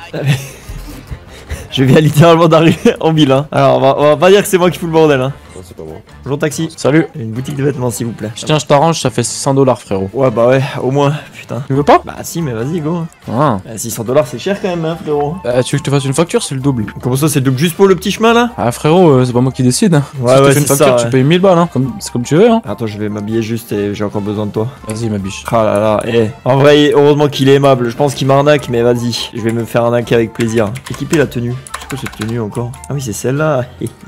Je viens littéralement d'arriver en ville, hein. Alors, on va pas dire que c'est moi qui fous le bordel, hein. Non, c'est pas moi. Bonjour taxi. Salut. Une boutique de vêtements, s'il vous plaît. Tiens, je t'arrange, ça fait 600 $, frérot. Ouais, bah ouais, au moins, putain. Tu veux pas? Bah si, mais vas-y, go. Ah. 600 $, c'est cher quand même, hein, frérot. Tu veux que je te fasse une facture? C'est le double. Comment ça, c'est double juste pour le petit chemin, là? Ah, frérot, c'est pas moi qui décide. Hein. Ouais, Si je te ouais, fais une c'est facture, ça, tu ouais. payes 1000 balles, hein. C'est comme tu veux, hein. Attends, je vais m'habiller juste et j'ai encore besoin de toi. Vas-y, ma biche. Ah là là, en vrai, heureusement qu'il est aimable. Je pense qu'il m'arnaque, mais vas-y. Je vais me faire arnaquer avec plaisir. Équiper la tenue. C'est quoi cette tenue encore? Ah oui, c'est celle-là.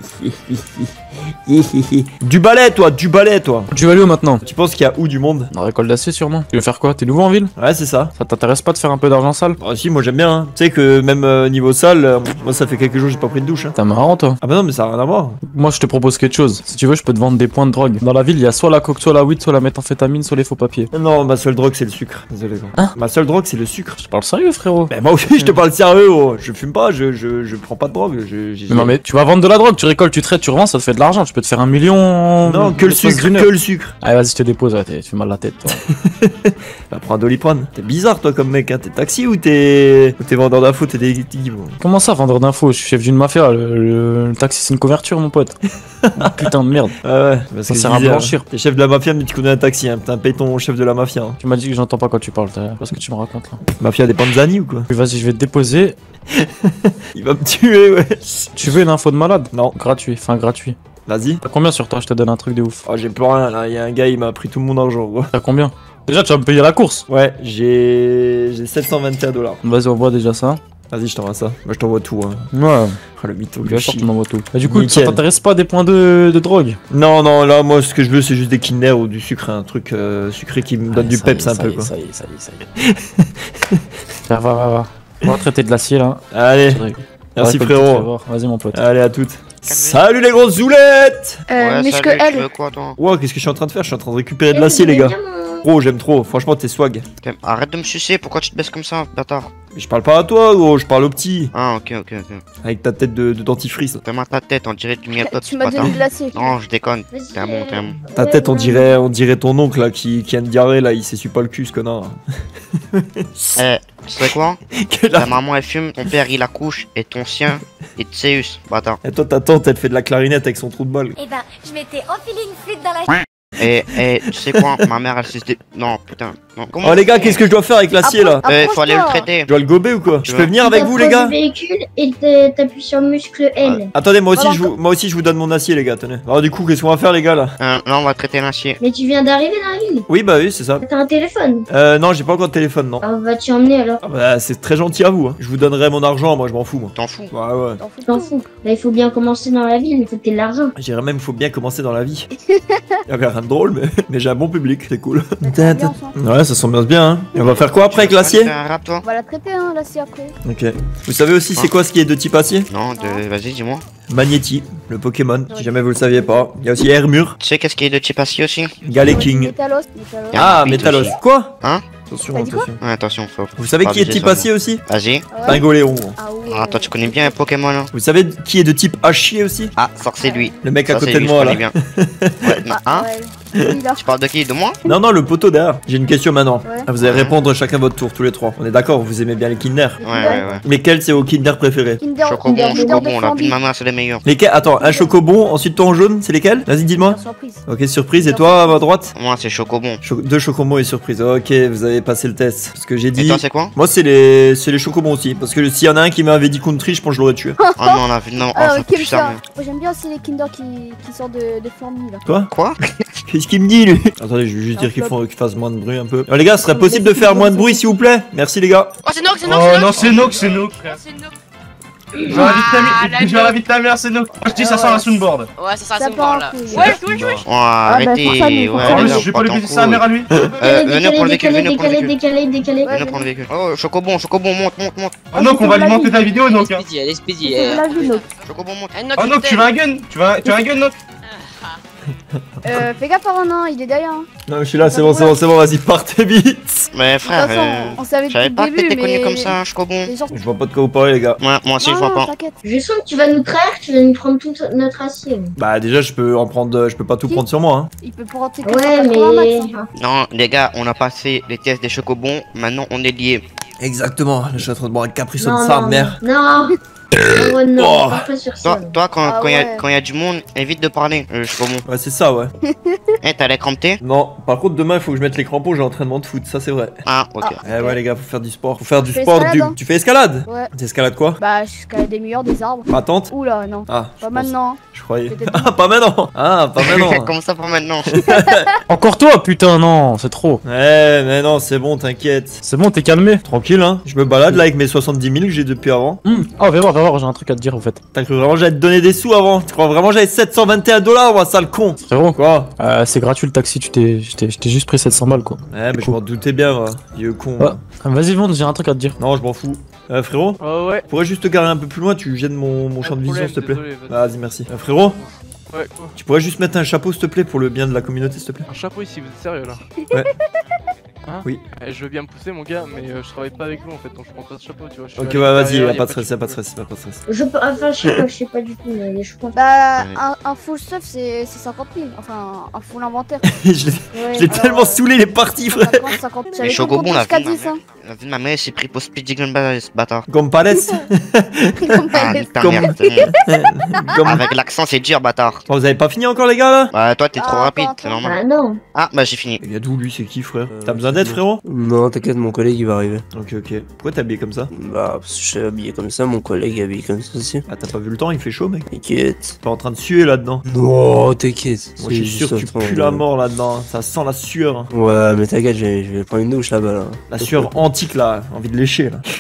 Du balai, toi, du balai, toi. Tu vas aller où maintenant? Tu penses qu'il y a où du monde? Dans la récolte d'acier, sûrement. Tu veux faire quoi? T'es nouveau en ville? Ouais, c'est ça. Ça t'intéresse pas de faire un peu d'argent sale? Bah si, moi j'aime bien, hein. Tu sais que même niveau sale, moi ça fait quelques jours que j'ai pas pris de douche, hein. T'es marrant, toi. Ah bah non, mais ça a rien à voir. Moi, je te propose quelque chose. Si tu veux, je peux te vendre des points de drogue. Dans la ville, il y a soit la coke, soit la weed, soit la méthamphétamine, soit les faux papiers. Non, ma seule drogue c'est le sucre. Désolé, gros. Hein? Ma seule drogue c'est le sucre. Je parle sérieux, frérot. Bah moi aussi je te parle sérieux, gros. Je fume pas, je prends pas de drogue. Mais non, mais tu vas vendre de la drogue, tu récoltes, tu traites, tu revends, ça te fait de l'argent. Tu peux te faire 1 million. Non, que le sucre, que le sucre. Allez, vas-y, je te dépose, ouais, tu fais mal la tête, toi. Bah prends un Doliprane. T'es bizarre toi comme mec, hein. T'es taxi ou t'es vendeur d'infos, t'es détective. Comment ça, vendeur d'infos? Je suis chef d'une mafia. Le taxi, c'est une couverture, mon pote. Putain de merde. Ah ouais, bah, Ça sert à blanchir. T'es chef de la mafia, mais tu connais un taxi, hein. Putain, paye ton chef de la mafia. Hein. Tu m'as dit que j'entends pas quand tu parles. Qu'est-ce que tu me racontes là? Mafia des Panzani ou quoi? Vas-y, je vais te déposer. Il va me tuer, ouais. Tu veux une info de malade? Non. Gratuit, enfin gratuit. Vas-y. T'as combien sur toi? Je te donne un truc de ouf. Oh, j'ai plus rien là. Il y a un gars, il m'a pris tout mon argent, gros. T'as combien? Déjà, tu vas me payer la course. Ouais, j'ai 721 $. Vas-y, on voit déjà ça. Vas-y, je t'envoie ça. Moi, je t'envoie tout. Hein. Ouais. Oh, le mytho, Bien le sûr, chi. tu m'envoies tout. Bah, du coup, Nickel. ça t'intéresse pas des points de drogue? Non, non, là, moi, ce que je veux, c'est juste des Kinder ou du sucre, un truc sucré qui me donne du peps un peu, quoi. Ça y est, ça y est, ça y est. Va. On va traiter de l'acier là. Allez, merci Ouais, frérot. Vas-y, mon pote. Allez, à toutes. Salut les grosses zoulettes. Ouais, mais salut, que tu elle. veux quoi, toi? Wow, qu'est-ce que je suis en train de faire? Je suis en train de récupérer de l'acier, les gars. Gros, j'aime trop. Franchement, t'es swag. Arrête de me sucer, pourquoi tu te baisses comme ça, bâtard? Mais je parle pas à toi, gros, je parle au petit. Ah, ok. Avec ta tête de dentifrice. Fais-moi ta tête, on dirait du miel pop, Tu m'as bâtard. donné de l'acier. Non, je déconne. Vas-y, T'es un bon, t'es un bon. Ta tête, on dirait ton oncle là qui a une diarrhée là, il s'essuie pas le cul, ce connard. Tu sais quoi? Ta maman elle fume, ton père il accouche, et ton sien, il te séus, bâtard. Et toi, ta tante, elle fait de la clarinette avec son trou de balle. Eh ben, je m'étais enfilé une flûte dans la... Et tu sais quoi? Ma mère elle s'est... Non, putain. Non. Oh les gars, qu'est-ce que je dois faire avec l'acier là? Faut aller le traiter. Je dois le gober ou quoi? Je peux venir Tu avec vous les gars? t'approches du véhicule et t'appuies sur le muscle L. Attendez, moi aussi je vous donne mon acier les gars, tenez. Alors du coup, qu'est-ce qu'on va faire les gars là? Là on va traiter l'acier. Mais tu viens d'arriver dans la ville. Oui, bah oui, c'est ça. T'as un téléphone. Non, j'ai pas encore de téléphone, non. Alors vas-tu emmener alors? Ah bah, c'est très gentil à vous, hein. Je vous donnerai mon argent, moi je m'en fous, moi. T'en fous? Ouais. T'en fous. Là il faut bien commencer dans la ville, il faut que t'aies de l'argent. J'irais même, faut bien commencer dans la vie. Y'avait rien de drôle, mais j'ai un bon public, c'est cool. Ouais, ça s'ambiance bien, hein. Et on va faire quoi après avec l'acier? Un rap, toi? On va la traiter, hein, l'acier après. Ok. Vous savez aussi c'est quoi ce qui est de type acier? Non, vas-y, dis-moi. Magnéti, le Pokémon, si jamais vous le saviez pas. Il y a aussi Hermure, Tu sais qu'est-ce qui est de type acier aussi? Galeking. Métalos. Ah, Rapide Métalos. aussi. Quoi? Hein? Attention, T'as dit quoi? attention. Ouais, attention, faut. Vous savez Pas qui est abuser type sur acier aussi? Vas-y. Pingoléon. Ah ouais. Ah, toi tu connais bien un Pokémon hein? Vous savez qui est de type acier aussi? Ah, c'est lui. Le mec à Ça, côté c'est de lui, moi je là. connais bien. Ouais, non, hein? Ouais. Oui, là. Tu parles de qui? De moi? Non, non, le poteau derrière. J'ai une question maintenant. Ouais. Ah, vous allez répondre chacun votre tour, tous les trois. On est d'accord, vous aimez bien les Kinder. Ouais. Lesquels c'est vos Kinder préférés? Kinder, Chocobon, Kinder de la vie Flamby. de ma mère, c'est les meilleurs. Lesquels? Attends, un chocobon, ensuite toi en jaune, c'est lesquels? Vas-y, dites-moi. Surprise. Ok, surprise, et toi à ma droite? Moi, c'est Chocobon. Deux chocobons et surprise. Ok, vous avez passé le test. Ce que j'ai Et dit. toi, c'est quoi? Moi, c'est les chocobons aussi. Parce que s'il y en a un qui m'avait dit country, je pense que je l'aurais tué. Oh non, la vie, non, Ah, ça ok, pue ça. ça. mais- Moi, j'aime bien aussi les Kinder qui sortent de Flamby, là. Toi? Quoi? Qu'est-ce qu'il me dit lui? Attendez, je vais juste dire qu'il fasse moins de bruit un peu. Les gars, ce serait possible de faire moins de bruit s'il vous plaît? Merci les gars. Oh, c'est Nox, c'est Nox, Oh non, c'est Nook, frère. c'est Nox. Je l'invite ta mère, c'est Nook. Je dis, ça sent la soundboard. Ouais, ça sera Ça son bord là. part, oui. Ouais, Oh, bah, arrêtez. pour ça, nous, Ouais, pour ça, En les plus, gars, je vais pas lui en baiser sa mère à lui. Venez prendre le véhicule, venez prendre le véhicule. Décalé. Venez prendre le véhicule. Oh, Chocobon, monte. Ah non, qu'on va alimenter ta vidéo, Nook. hein. Speedy, allez, Speedy. C'est de la vie, donc. Chocobon, monte. Eh, Nox, Oh Nook, tu veux un gun? Tu veux un gun, Nook? Fais gaffe, par un, il est derrière. Hein. Non, je suis là, c'est bon, vas-y, partez vite. Mais De frère, toute façon, on savait je depuis savais le pas que début, t'étais connu mais... comme ça, Chocobon. Les gens... Je vois pas de quoi vous parlez les gars. Moi aussi, je vois pas. t'inquiète. Je sens que tu vas nous trahir, tu vas nous prendre tout notre acier. Bah déjà je peux pas tout Qui prendre sur moi hein. Il peut pour rentrer Ouais, 480 mais... max. Hein. Non, les gars, on a passé les tests des Chocobons, maintenant on est liés. Exactement, je suis en train de boire un caprisson Non, de sa non, mère. non. Oh non, Oh. on part pas sur ça. Toi, quand Ah ouais. y a du monde, évite de parler. Je suis pas bon. Ouais, c'est ça, ouais. Eh, t'as les crampes? Non, par contre, demain, il faut que je mette les crampons, j'ai entraînement de foot, ça c'est vrai. Ah, ok. Eh ouais, les gars, faut faire du sport. Faut faire du Je fais sport, escalade, hein. Tu fais escalade? Ouais. T'escalades quoi? Bah, jusqu'à des murs, des arbres. Patente? Oula, non. Ah, Pas maintenant. je croyais. Peut-être Ah, pas maintenant! Ah, pas maintenant! Comment ça pour maintenant? Encore toi, putain, non, c'est trop. Ouais, mais non, c'est bon, t'inquiète. C'est bon, t'es calmé. Tranquille, hein. Je me balade là avec mes 70 000 que j'ai depuis avant. Oh, va voir, j'ai un truc à te dire en fait. T'as cru vraiment que j'allais te donner des sous avant? Tu crois vraiment que j'avais 721 $, moi, sale con? Frérot, Quoi? c'est gratuit le taxi, je t'ai juste pris 700 balles quoi. Ouais, mais je m'en doutais bien, moi. Vieux con. Ouais. Vas-y, Vond, j'ai un truc à te dire. Non, je m'en fous. Frérot? Ouais. Tu pourrais juste te garer un peu plus loin, tu gênes mon champ de vision, s'il te plaît. Désolé, vas-y. Vas-y, merci. Frérot? Ouais, quoi? Tu pourrais juste mettre un chapeau, s'il te plaît, pour le bien de la communauté, s'il te plaît? Un chapeau ici, vous êtes sérieux là? Ouais. Hein? Oui. Je veux bien me pousser, mon gars, mais je travaille pas avec vous en fait, donc je prends pas de chapeau, tu vois. Je suis Ok, à ouais, vas-y, l'extérieur, y'a pas de stress, y'a pas de stress, y'a pas de stress. Enfin, je sais pas du tout, mais je pense. Bah, Ouais. un full stuff, c'est 50 000. Enfin, un full inventaire. Je l'ai Ouais, je l'ai tellement saoulé les parties, frère. 50. Mais J'avais Chocobon, compris la jusqu'à vie de ma 10, hein. La vie de ma mère, c'est pris pour Speed Gun ce bâtard. Comme Palès. Ah, nique ta Comme- mère. Comme... Avec l'accent, c'est dur, bâtard. Oh, vous avez pas fini encore, les gars, là? Bah, toi, t'es trop Ah, rapide, attends, c'est attends. normal. Ah non. Ah, bah, j'ai fini. Il y a d'où, lui, c'est qui, frère? T'as besoin d'aide, frérot? Non, t'inquiète, mon collègue il va arriver. Ok, ok. Pourquoi t'es habillé comme ça? Bah, parce que je suis habillé comme ça, mon collègue est habillé comme ça aussi. Ah, t'as pas vu le temps, il fait chaud, mec. T'inquiète. T'es pas en train de suer là-dedans. Non, t'inquiète. Moi, je suis sûr que tu pues la mort là-dedans. Ça sent la sueur. Ouais, mais t'inquiète, je vais prendre une douche là-bas là. La sueur antique, là. Envie de lécher, là.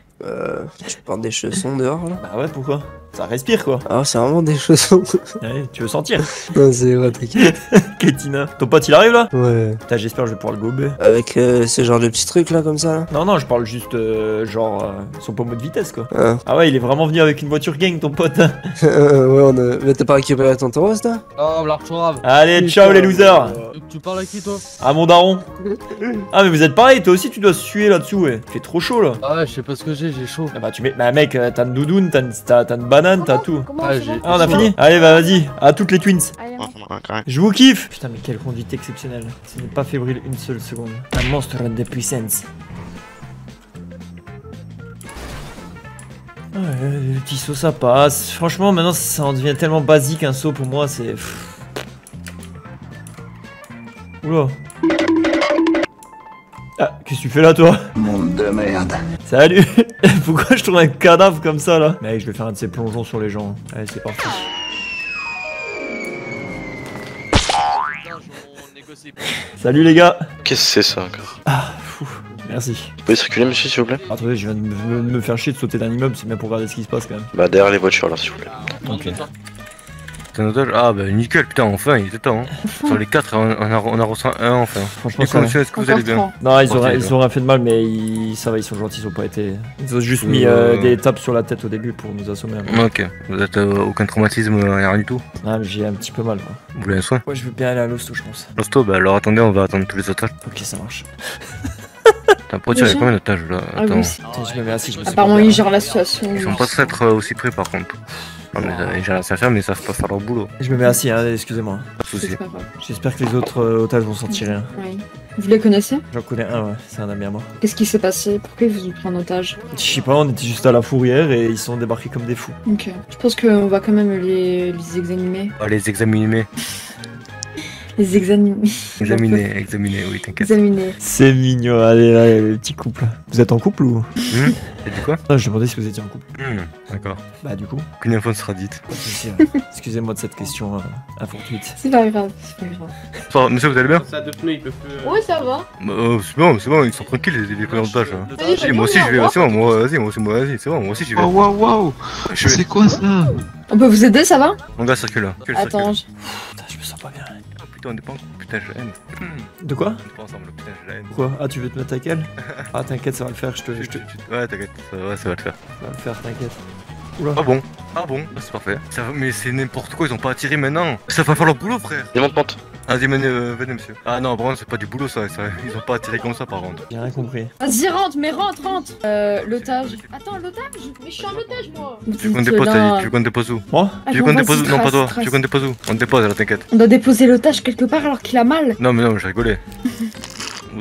Tu portes des chaussons dehors là? Bah ouais, pourquoi? Ça respire, quoi. Ah, c'est vraiment des chaussons. Ouais, tu veux sentir? Non, c'est vrai, t'inquiète. Kétina. Ton pote, il arrive, là? Ouais. Putain, j'espère que je vais pouvoir le gober. Avec ce genre de petits trucs là comme ça là? Non, non, je parle juste, genre, son pommeau de vitesse, quoi. Ah, Ah ouais, il est vraiment venu avec une voiture gang, ton pote. ouais, on a. Mais t'as pas récupéré ton Tauros là? Oh, la retourave. Allez, ciao les losers. Tu parles à qui toi? Ah, mon daron. Ah, mais vous êtes pareil, toi aussi, tu dois suer là-dessous, ouais. Il fait trop chaud, là. Ah ouais, je sais pas ce que j'ai chaud. Ah bah, tu mets. Bah, mec, t'as une doudoune, t'as une banane, t'as tout. Comment Ah, c'est j'ai- bon Ah, on a fini? Allez, bah, vas-y. À toutes les twins. Allez, Oh, ça m'a carré. Je vous kiffe. Putain, mais quelle conduite exceptionnelle. Ce n'est pas fébrile une seule seconde. Un monstre de puissance. Ouais, le petit saut ça passe. Franchement, maintenant ça en devient tellement basique un saut pour moi, c'est. Oula. Ah, qu'est-ce que tu fais là, toi? Monde de merde. Salut. Pourquoi je trouve un cadavre comme ça là? Mec, je vais faire un de ces plongeons sur les gens. Allez, c'est parti. Salut les gars. Qu'est-ce que c'est ça encore? Ah, fou. Merci. Vous pouvez circuler, monsieur, s'il vous plaît? Attendez, je viens de me faire chier de sauter d'un immeuble, c'est bien pour regarder ce qui se passe quand même. Bah, derrière les voitures, là, s'il vous plaît. Ok. T'es un otage? Ah bah nickel, putain, enfin, il était temps. Hein. Sur les 4, on a reçu un enfin. Franchement, Et ça... comment monsieur, est-ce que vous allez bien? Non, ils ont Tranquille, rien fait de mal, mais ça va, ils sont gentils, ils ont pas été. Ils ont juste mis des tapes sur la tête au début pour nous assommer. Ok, vous êtes aucun traumatisme, rien du tout? Ah, mais j'ai un petit peu mal, quoi. Vous voulez un soin? Ouais, je veux bien aller à l'hosto, je pense. L'hosto, bah alors attendez, on va attendre tous les otages. Ok, ça marche. T'as pas tiré combien d'otages là? Attends. Attends, je me mets assis, je me suis Apparemment, pas il bien. gère la situation. Ils sont pas être aussi près par contre. Non, mais ils gèrent la faire, mais ils savent pas faire leur boulot. Je me mets assis, hein, excusez-moi. Pas de soucis. C'est pas grave. J'espère que les autres otages vont s'en tirer. Hein. Oui. Vous les connaissez? J'en connais un, ouais, c'est un ami à moi. Qu'est-ce qui s'est passé? Pourquoi ils vous ont pris en otage? Je sais pas, on était juste à la fourrière et ils sont débarqués comme des fous. Ok. Je pense qu'on va quand même les examiner. Ah, les examiner. Les examiner. Examiner, oui, t'inquiète. Examiner. C'est mignon, allez là, le petit couple. Vous êtes en couple ou? T'as dit quoi? Non, je demandais si vous étiez en couple. D'accord. Bah, du coup. Aucune info ne sera dite. Pas de souci, hein. Excusez-moi de cette question fortuite. C'est pas grave, c'est pas grave. Bon, monsieur, vous allez bien? Ça a deux pneus, il peut plus. Ouais, ça va. C'est bon, ils sont tranquilles les pris en otage. Hein. Allez, Si, moi aussi je vais, c'est bon, moi vas-y, c'est bon, moi aussi j'y vais. Oh waouh! C'est quoi ça? On peut vous aider, ça va? Mon gars circule là. Attends, Putain, je me sens pas bien. Oh, putain, on est pas ensemble, putain, je la haine. De quoi? On est pas ensemble, putain, je la haine. Quoi? Ah, tu veux te mettre à quel? Ah, t'inquiète, ça va le faire, Ouais, t'inquiète, ça va le faire. Ça va le faire, t'inquiète. Oula. Ah bon? C'est parfait. Mais c'est n'importe quoi, ils ont pas attiré maintenant. Ça va faire leur boulot, frère. Démonte pente. Vas-y, venez, monsieur. Ah non, vraiment, c'est pas du boulot ça, ils ont pas attiré comme ça par contre. J'ai rien compris. Vas-y, rentre, mais rentre. L'otage. Attends, l'otage? Mais je suis en otage, moi. Tu veux qu'on dépose, t'as dit, tu veux qu'on dépose où? Moi? Tu veux qu'on dépose où? Non, pas toi, tu veux qu'on dépose où? On te dépose, là, t'inquiète. On doit déposer l'otage quelque part alors qu'il a mal. Non, je rigolais. Vous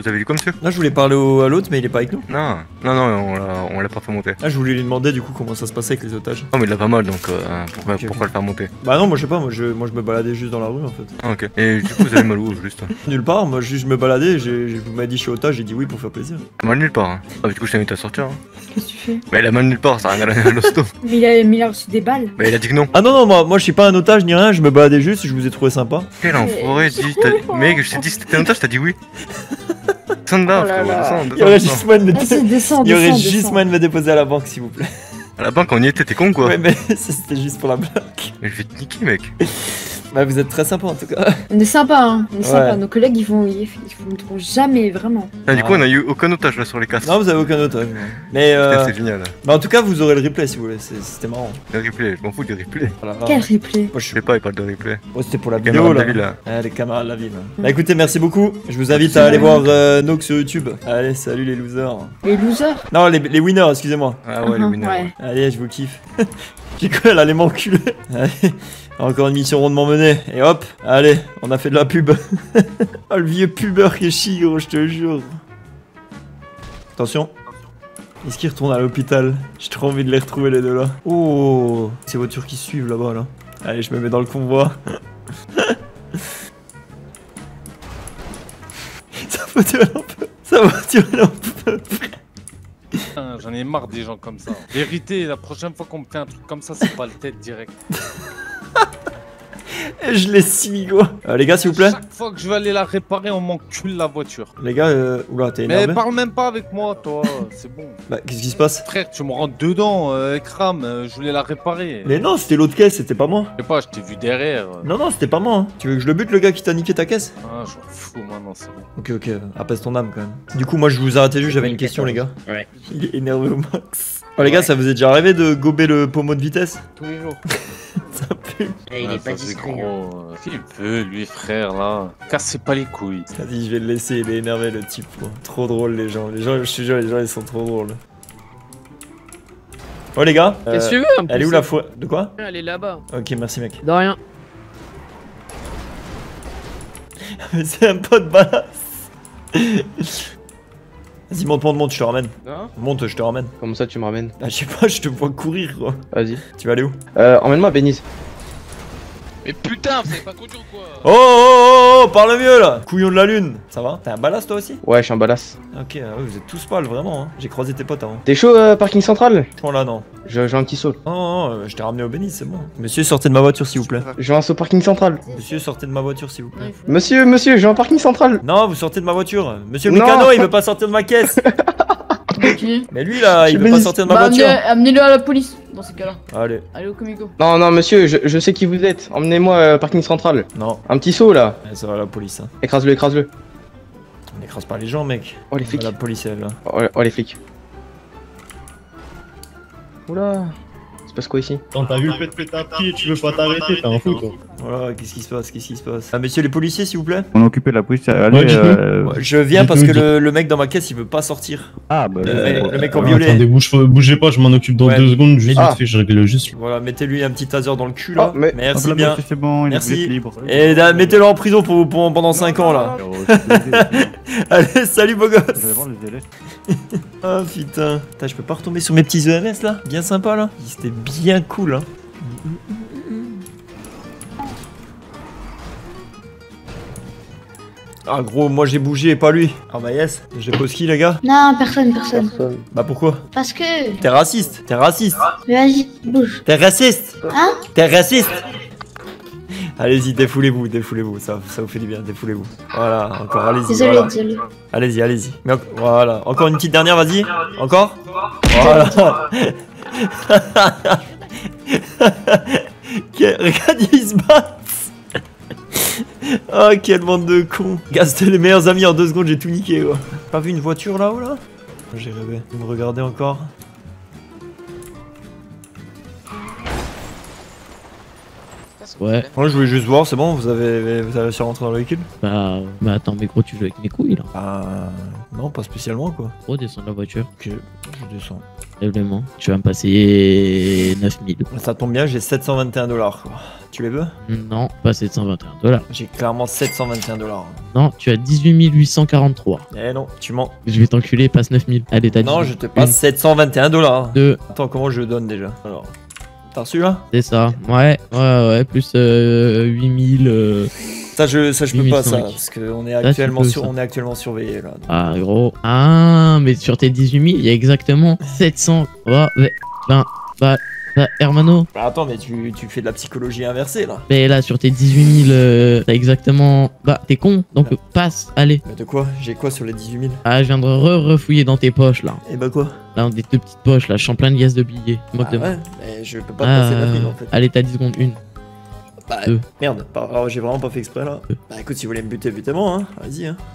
vous avez dit quoi, monsieur? Là, je voulais parler à l'autre, mais il est pas avec nous. Non, on l'a pas fait monter. Ah, je voulais lui demander du coup comment ça se passait avec les otages. Non, mais il l'a pas mal, donc pourquoi le faire monter? Bah non, moi je sais pas, moi je me baladais juste dans la rue en fait. Ah, ok. Et du coup, vous allez mal où, juste? Nulle part, moi juste je me baladais, vous m'avez dit je suis otage, j'ai dit oui pour faire plaisir. Mal nulle part. Hein. Ah, du coup, je t'invite à sortir. Hein. Qu'est-ce que tu fais? Bah, il a mal nulle part, ça a rien à l'hosto. Mais il a reçu des balles. Bah, il a dit que non. Ah non, moi je suis pas un otage ni rien, je me baladais juste, je vous ai trouvé sympa. Quel enfoiré, mec, je t'ai dit c'était un otage, t'as dit oui. Descends là, frérot, Il y aurait juste moyen de Descends. me déposer à la banque s'il vous plaît. À la banque, on y était, t'es con quoi? Ouais, mais c'était juste pour la blague. Mais je vais te niquer, mec. Bah, vous êtes très sympa en tout cas. On est sympa, hein. On est Ouais. sympa. Nos collègues, ils vont jamais, vraiment. Ah, du coup, on a eu aucun otage là sur les 4. Non, vous avez aucun otage. Mais Putain, c'est génial. Bah, en tout cas, vous aurez le replay si vous voulez, c'était marrant. Le replay, je m'en fous du replay. Voilà. Quel replay? Moi, je sais pas, il parle de replay. Oh, c'était pour la Les vidéo camarades là. de la ville, là. Ouais, les camarades de la ville. Bah écoutez, merci beaucoup. Je vous invite à aller voir Nox sur YouTube. Allez, salut les losers. Les losers? Non, les winners, excusez-moi. Ah ouais, les winners. Ouais. Allez, je vous kiffe. J'ai cru elle allait m'enculer. Allez, encore une mission rondement menée. Et hop, allez, on a fait de la pub. Oh, le vieux pubeur qui est chi, gros, je te jure. Attention. Est-ce qu'ils retournent à l'hôpital? J'ai trop envie de les retrouver les deux là. Oh, ces voitures qui suivent là-bas là. Allez, je me mets dans le convoi. Sa voiture elle en peut. Sa voiture elle en peut. J'en ai marre des gens comme ça. Vérité, la prochaine fois qu'on me fait un truc comme ça, c'est pas le tête direct. Et je l'ai si gros. Les gars, s'il vous plaît. Chaque fois que je vais aller la réparer, on m'encule la voiture. Les gars, oula, t'es énervé. Mais parle même pas avec moi, toi, c'est bon. Bah, qu'est-ce qui se passe? Frère, tu me rentres dedans, crame, je voulais la réparer. Mais non, c'était l'autre caisse, c'était pas moi. Je sais pas, je t'ai vu derrière. Non, c'était pas moi. Hein. Tu veux que je le bute, le gars qui t'a niqué ta caisse? Ah, je m'en fous maintenant, c'est bon. Ok, apaise ton âme quand même. Du coup, moi je vous arrêtais juste, j'avais une question, les gars. Ouais. Il est énervé au max. Oh, les gars, ça vous est déjà arrivé de gober le pommeau de vitesse? Tous les jours. Ça pue. Il est pas discret. Gros. Qu'est-ce qu'il veut, lui, frère, là? Cassez pas les couilles. Vas-y, je vais le laisser, il est énervé, le type. Quoi. Trop drôle, les gens. Je te jure, les gens, ils sont trop drôles. Oh, les gars. Qu'est-ce que tu veux? Elle est où la foi? De quoi? Elle est là-bas. Ok, merci, mec. De rien. Mais c'est un pote balasse. Vas-y, monte, je te ramène. Hein? Monte, je te ramène. Comment ça, tu me ramènes? Ah, je sais pas, je te vois courir, quoi. Vas-y. Tu vas aller où? Emmène-moi à Bénice. Mais putain, vous savez pas conduire ou quoi? Oh, parle mieux là. Couillon de la lune. Ça va? T'es un balasse toi aussi? Ouais, je suis un balasse. Ok, vous êtes tous pâles, vraiment. Hein. J'ai croisé tes potes avant. T'es chaud, parking central? Oh là, non. J'ai un petit saut. Non, je t'ai ramené au Bénice, c'est bon. Monsieur, sortez de ma voiture, s'il vous plaît. Je veux un saut parking central. Monsieur, sortez de ma voiture, s'il vous plaît. Monsieur, je veux un parking central. Non, vous sortez de ma voiture. Monsieur le Non. mécano, il veut pas sortir de ma caisse. Mais lui là, il veut pas sortir de ma voiture. Amenez-le à la police, dans ces cas-là. Allez. Allez au comico. Non, monsieur, je sais qui vous êtes. Emmenez-moi parking central. Non. Un petit saut là. Ça va la police. Hein. Écrase-le. On n'écrase pas les gens, mec. Oh les flics. La police, elle là. Oh les flics. Oula. Il se passe quoi ici? Quand t'as vu le fait de à pied, tu veux pas t'arrêter, t'es un fou toi. Voilà, qu'est-ce qui se passe? Ah, messieurs les policiers, s'il vous plaît. On est occupé de la police. Allez, Ouais, je viens parce que le mec dans ma caisse il veut pas sortir. Ah bah. Le mec en violet. Attendez, bougez pas, je m'en occupe dans 2 secondes, juste Ah. vite fait, je règle juste. Voilà, mettez-lui un petit taser dans le cul là. Oh, mais- Merci Hop là, bien. monsieur, c'est bon, il est Merci. libre. Et mettez-le en prison pendant 5 ans là. Allez, salut beau gosse. Ah putain. Putain, je peux pas retomber sur mes petits EMS là. Bien sympa là. C'était bien cool hein. Ah gros, moi j'ai bougé et pas lui. Ah bah yes. Je pose qui les gars? Non, personne. Bah pourquoi? Parce que... T'es raciste. Mais vas-y, bouge. T'es raciste. Hein? T'es raciste. Allez-y, défoulez-vous, ça vous fait du bien, défoulez-vous. Voilà, encore, allez-y. Désolé, voilà. désolé. Allez-y. Mais voilà, encore une petite dernière, vas-y. Encore. Voilà. Regarde, ils se battent. Oh, quelle bande de cons. Gars, c'était les meilleurs amis, en 2 secondes, j'ai tout niqué, quoi. Pas vu une voiture là-haut, là? J'ai rêvé. Vous me regardez encore? Ouais. Moi, je voulais juste voir, c'est bon, vous avez réussi à rentrer dans le véhicule? Bah attends, mais gros, tu joues avec mes couilles là. Non, pas spécialement, quoi. Gros, descends de la voiture. Ok, je descends. Probablement. Tu vas me passer 9000. Ça tombe bien, j'ai 721 $. Quoi. Tu les veux? Non, pas 721 $. J'ai clairement 721 $. Non, tu as 18 843. Eh non, tu mens. Je vais t'enculer, passe 9000. Allez, t'as dit. Non, je te passe 721 $. 2. Attends, comment je donne déjà? Alors, t'as reçu là? C'est ça. Ouais, plus 8000. Ça je peux pas ça, 8005. parce qu'on est Ça, actuellement tu peux, ça. on est actuellement surveillé là. Ah, gros. Ah, mais sur tes 18 000, il y a exactement 700. Oh, Hermano. Bah attends, mais tu fais de la psychologie inversée là. Mais là, sur tes 18 000, t'as exactement. Bah, t'es con, donc passe, allez. Mais de quoi? J'ai quoi sur les 18 000? Ah, je viens de refouiller dans tes poches là. Et bah quoi? Là, on a des deux petites poches là, je suis en plein de liasses de billets. Moque de moi. Ouais, mais je peux pas te passer la prime en fait. Allez, t'as 10 secondes, 1. Bah, merde, alors j'ai vraiment pas fait exprès là. Bah écoute, si vous voulez me buter, butez-moi, hein. Vas-y, hein.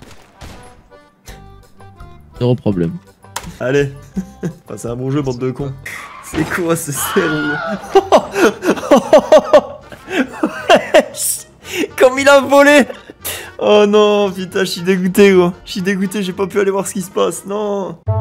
Zéro problème. Allez. Bah, c'est un bon jeu, bande de cons. C'est quoi ce cerveau? Comme il a volé! Oh non, putain, je suis dégoûté, gros. Je suis dégoûté, j'ai pas pu aller voir ce qui se passe, non.